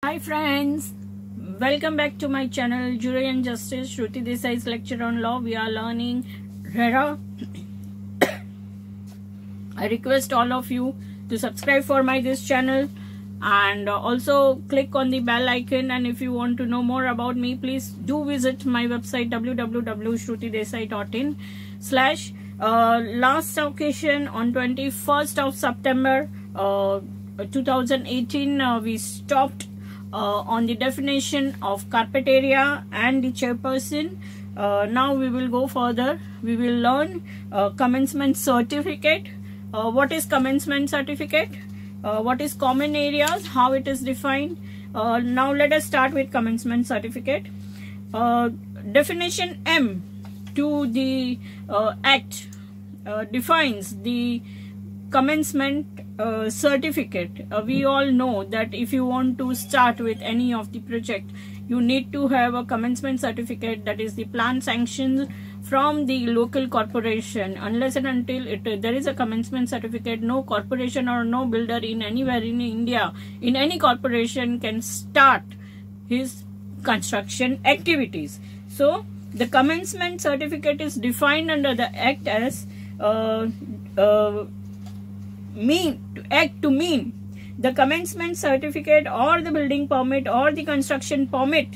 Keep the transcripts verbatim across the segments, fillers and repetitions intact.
Hi friends, welcome back to my channel Jury and Justice. Shruti Desai's lecture on law. We are learning RERA. I request all of you to subscribe for my this channel and also click on the bell icon, and if you want to know more about me, please do visit my website w w w dot shruti desai dot in slash. Uh, last occasion on twenty-first of September uh, two thousand eighteen, uh, we stopped uh, on the definition of carpet area and the chairperson. Uh, now we will go further. We will learn uh, commencement certificate. Uh, what is commencement certificate? Uh, what is common areas? How it is defined? Uh, now let us start with commencement certificate. Uh, definition M to the uh, Act uh, defines the commencement uh, certificate. Uh, we all know that if you want to start with any of the project, you need to have a commencement certificate, that is the plan sanctioned from the local corporation. Unless and until it, uh, there is a commencement certificate, no corporation or no builder in anywhere in India, in any corporation, can start his construction activities. So the commencement certificate is defined under the Act as uh, uh, mean to act to mean the commencement certificate or the building permit or the construction permit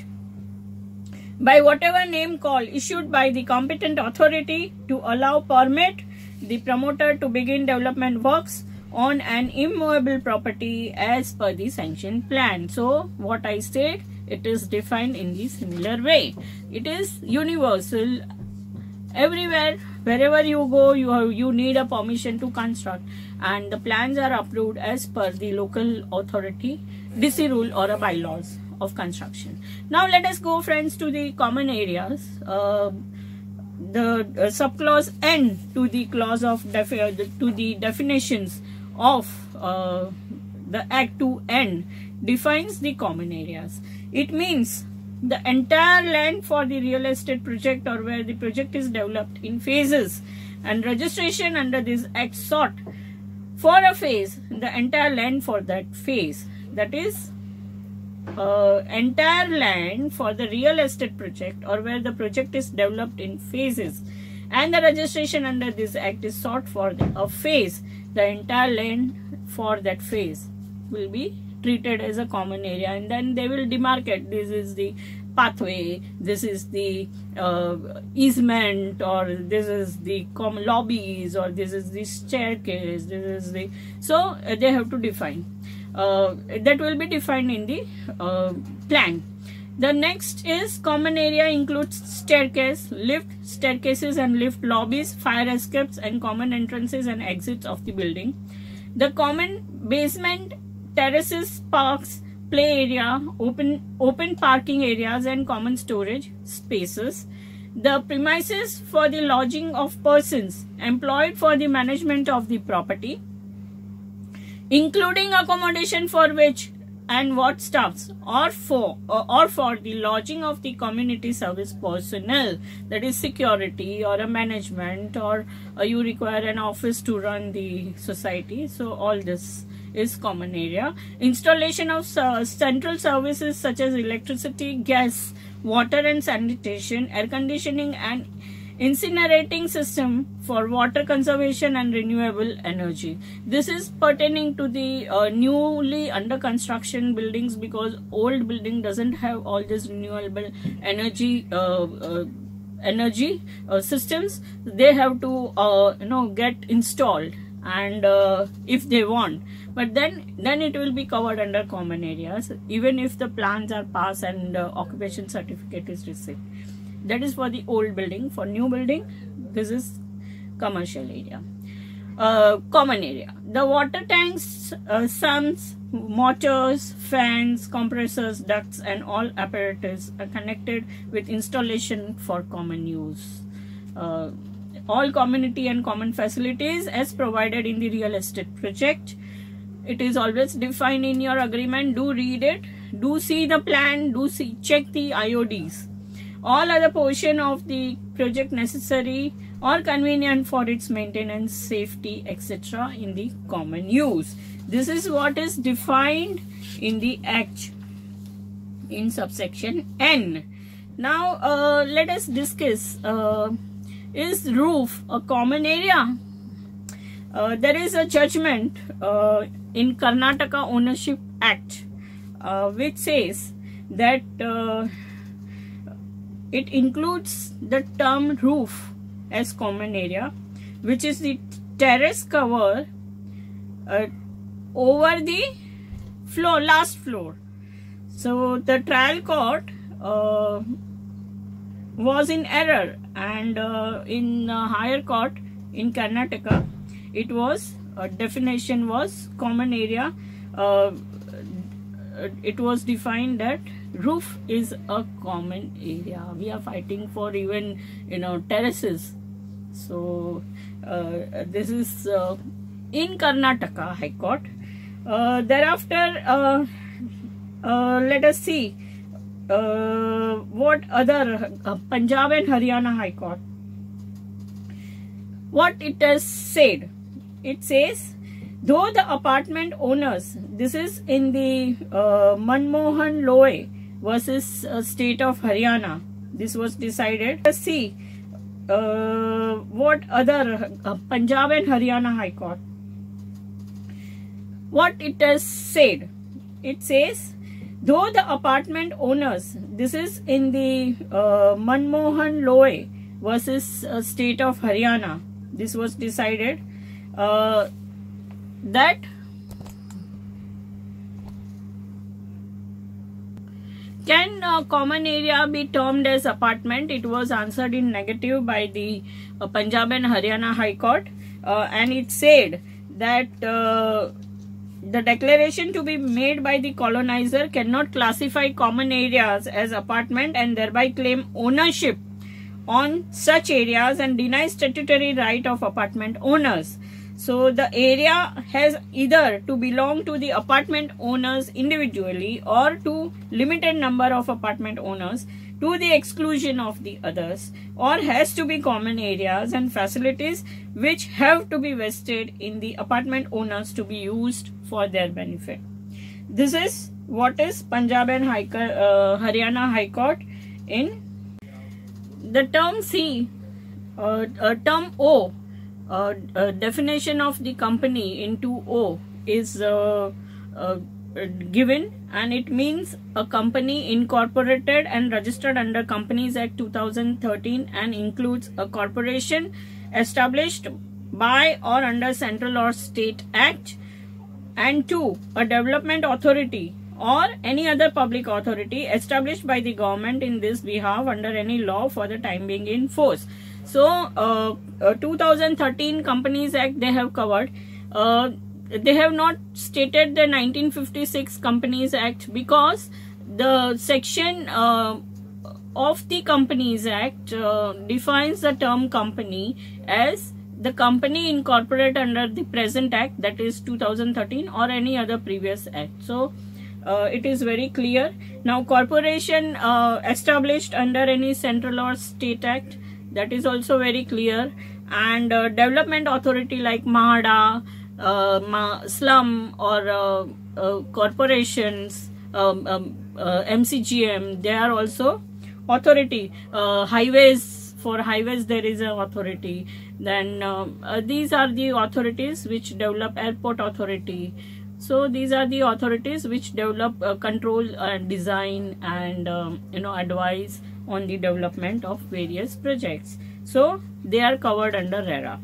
by whatever name call issued by the competent authority to allow permit the promoter to begin development works on an immovable property as per the sanctioned plan. So what I said, it is defined in the similar way. It is universal. Everywhere, wherever you go, you have, you need a permission to construct, and the plans are approved as per the local authority D C rule or a bylaws of construction. Now let us go, friends, to the common areas. Uh, the uh, subclause N to the clause of defi to the definitions of uh, the Act to N defines the common areas. It means the entire land for the real estate project or where the project is developed in phases, and registration under this Act sought for a phase, the entire land for that phase, that is uh, entire land for the real estate project or where the project is developed in phases, and the registration under this Act is sought for the, a phase, the entire land for that phase will be treated as a common area, and then they will demarcate, this is the pathway, this is the uh, easement, or this is the common lobbies, or this is the staircase, this is the, so uh, they have to define. Uh, that will be defined in the uh, plan. The next is common area includes staircase, lift, staircases and lift lobbies, fire escapes and common entrances and exits of the building. The common basement, terraces, parks, play area, open open parking areas and common storage spaces. The premises for the lodging of persons employed for the management of the property, including accommodation for which and what staffs, or for or, or for the lodging of the community service personnel, that is security or a management, or uh, you require an office to run the society. So all this is common area. Installation of uh, central services such as electricity, gas, water and sanitation, air conditioning and incinerating system for water conservation and renewable energy. This is pertaining to the uh, newly under construction buildings, because old building doesn't have all this renewable energy uh, uh, energy uh, systems. They have to uh, you know get installed, and uh, if they want, but then then it will be covered under common areas, even if the plans are passed and uh, occupation certificate is received. That is for the old building. For new building, this is commercial area. Uh, common area. The water tanks, uh, sumps, motors, fans, compressors, ducts and all apparatus are connected with installation for common use. Uh, all community and common facilities as provided in the real estate project. It is always defined in your agreement. Do read it. Do see the plan. Do see, check the I O Ds. All other portion of the project necessary or convenient for its maintenance, safety, et cetera in the common use. This is what is defined in the Act. in subsection N. Now uh, let us discuss, uh, is roof a common area? Uh, there is a judgment uh, in Karnataka Ownership Act uh, which says that uh, it includes the term roof as common area, which is the terrace cover uh, over the floor, last floor. So the trial court uh, was in error, and uh, in uh, higher court in Karnataka, it was uh, definition was common area. Uh, it was defined that roof is a common area. We are fighting for even, you know, terraces. So uh, this is uh, in Karnataka High Court. Uh, thereafter, uh, uh, let us see uh, what other uh, Punjab and Haryana High Court, what it has said. It says, though the apartment owners, this is in the uh, Manmohan Loy versus uh, state of Haryana, this was decided. Let's see uh, what other uh, Punjab and Haryana High Court, what it has said. It says, though the apartment owners, this is in the uh, Manmohan Loy versus uh, state of Haryana, this was decided uh, that can uh, common area be termed as apartment. It was answered in negative by the uh, Punjab and Haryana High Court, uh, and it said that uh, the declaration to be made by the colonizer cannot classify common areas as apartment and thereby claim ownership on such areas and deny statutory right of apartment owners. So the area has either to belong to the apartment owners individually or to limited number of apartment owners to the exclusion of the others, or has to be common areas and facilities which have to be vested in the apartment owners to be used for their benefit. This is what is Punjab and High, uh, Haryana High Court in. The term C, uh, uh, term O, uh, uh, definition of the company into O is uh, uh, given, and it means a company incorporated and registered under Companies Act two thousand thirteen and includes a corporation established by or under central or state act, and two, a development authority or any other public authority established by the government in this behalf under any law for the time being in force. So uh, uh, two thousand thirteen Companies Act they have covered. Uh, they have not stated the nineteen fifty-six Companies Act because the section uh, of the Companies Act uh, defines the term company as the company incorporated under the present act, that is two thousand thirteen, or any other previous act. So uh, it is very clear. Now corporation uh, established under any central or state act, that is also very clear. And uh, development authority like MAHADA, uh, Ma slum or uh, uh, corporations, um, um, uh, M C G M, they are also authority. Uh, highways, for highways there is an authority. Then uh, uh, these are the authorities which develop. Airport authority. So these are the authorities which develop, uh, control, uh, design, and um, you know, advise on the development of various projects. So they are covered under R E R A.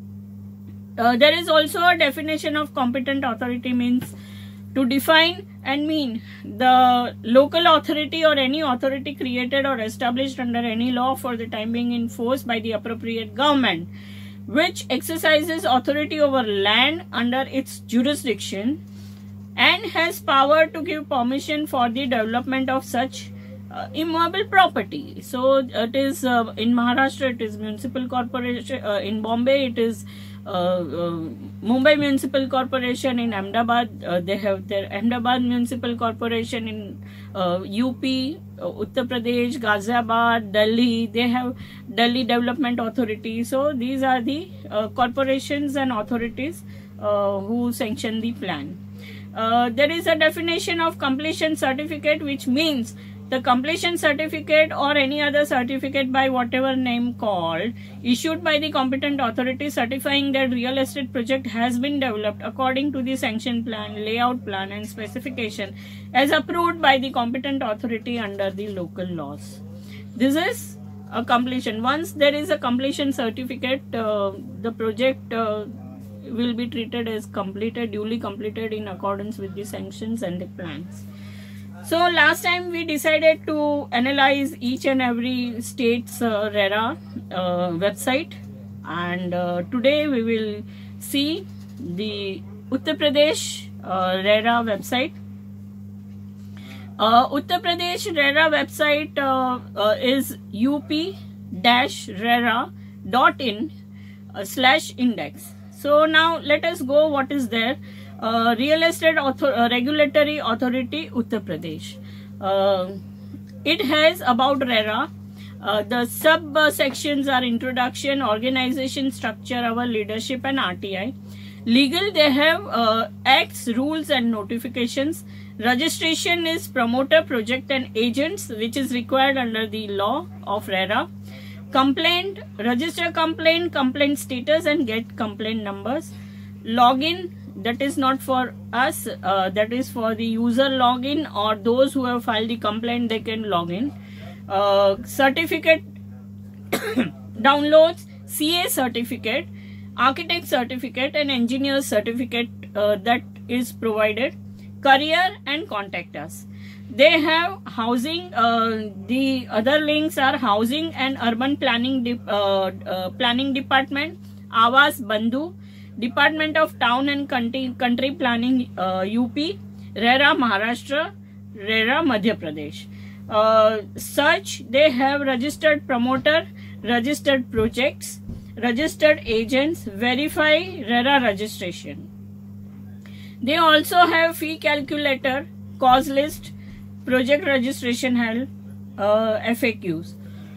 Uh, there is also a definition of competent authority, means to define and mean the local authority or any authority created or established under any law for the time being in force by the appropriate government, which exercises authority over land under its jurisdiction and has power to give permission for the development of such uh, immovable property. So it is uh, in Maharashtra it is municipal corporation, uh, in Bombay it is Uh, uh, Mumbai Municipal Corporation, in Ahmedabad uh, they have their Ahmedabad Municipal Corporation, in uh, U P, uh, Uttar Pradesh, Ghaziabad, Delhi, they have Delhi Development Authority. So these are the uh, corporations and authorities uh, who sanction the plan. uh, there is a definition of completion certificate, which means the completion certificate or any other certificate by whatever name called, issued by the competent authority certifying that real estate project has been developed according to the sanction plan, layout plan and specification as approved by the competent authority under the local laws. This is a completion. Once there is a completion certificate, uh, the project uh, will be treated as completed, duly completed in accordance with the sanctions and the plans. So last time we decided to analyze each and every state's uh, RERA uh, website, and uh, today we will see the Uttar Pradesh uh, RERA website. Uh, Uttar Pradesh RERA website uh, uh, is up dash rera dot in uh, slash index. So now let us go what is there. Uh, Real Estate Author uh, Regulatory Authority Uttar Pradesh. Uh, it has about RERA. Uh, the sub-sections are introduction, organization, structure, our leadership and R T I. Legal, they have uh, acts, rules and notifications. Registration is promoter, project and agents, which is required under the law of RERA. Complaint, register complaint, complaint status and get complaint numbers. Login, that is not for us, uh, that is for the user login, or those who have filed the complaint, they can log in. Uh, certificate downloads, C A certificate, architect certificate and engineer certificate uh, that is provided. Career and contact us. They have housing, uh, the other links are housing and urban planning, de uh, uh, planning department, Awas Bandhu, Department of Town and Country, Country Planning uh, U P, RERA Maharashtra, RERA Madhya Pradesh. Uh, search, they have registered promoter, registered projects, registered agents, verify RERA registration. They also have fee calculator, cause list, project registration help, uh, F A Qs.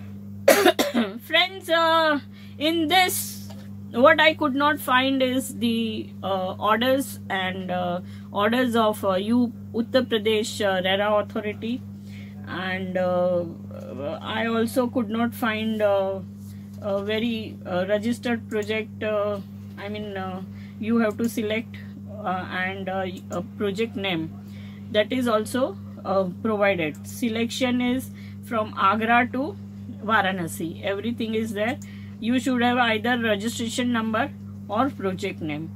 Friends, uh, in this, what I could not find is the uh, orders and uh, orders of uh, U Uttar Pradesh uh, RERA authority, and uh, I also could not find uh, a very uh, registered project. Uh, I mean, uh, you have to select uh, and uh, a project name that is also uh, provided. Selection is from Agra to Varanasi. Everything is there. You should have either registration number or project name.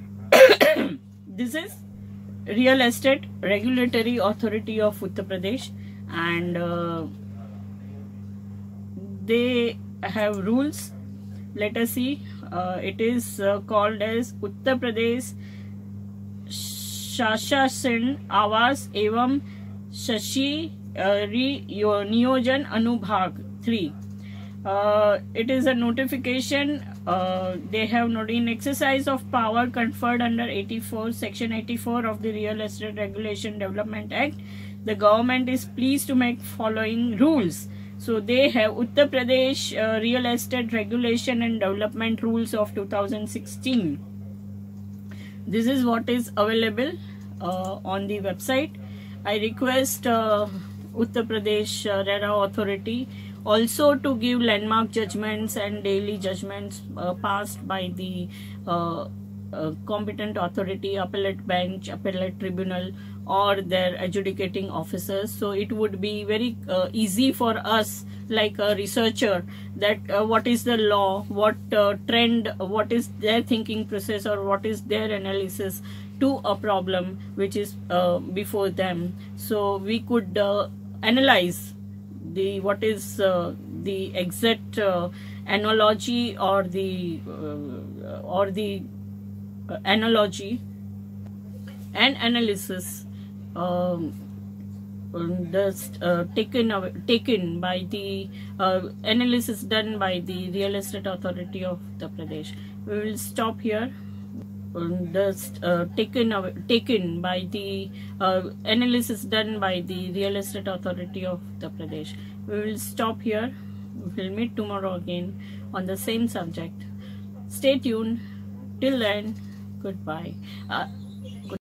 This is Real Estate Regulatory Authority of Uttar Pradesh, and uh, they have rules. Let us see. Uh, it is uh, called as Uttar Pradesh Shashasan Awas Evam Shashi uh, Niyojan Anubhag three. Uh, it is a notification. Uh, they have not in exercise of power conferred under eighty-four, section eighty-four of the Real Estate Regulation Development Act. The government is pleased to make following rules. So they have Uttar Pradesh uh, Real Estate Regulation and Development Rules of two thousand sixteen. This is what is available uh, on the website. I request uh, Uttar Pradesh uh, RERA authority also to give landmark judgments and daily judgments uh, passed by the uh, uh, competent authority, appellate bench, appellate tribunal, or their adjudicating officers. So it would be very uh, easy for us, like a researcher, that uh, what is the law, what uh, trend, what is their thinking process, or what is their analysis to a problem which is uh, before them. So we could uh, analyze the what is uh, the exact uh, analogy or the uh, or the uh, analogy and analysis um, just uh, taken away, taken by the uh, analysis done by the Real Estate Authority of Uttar Pradesh. We will stop here. Just uh, taken away, taken by the uh, analysis done by the Real Estate Authority of Uttar Pradesh. We will stop here. We will meet tomorrow again on the same subject. Stay tuned. Till then, goodbye. Uh,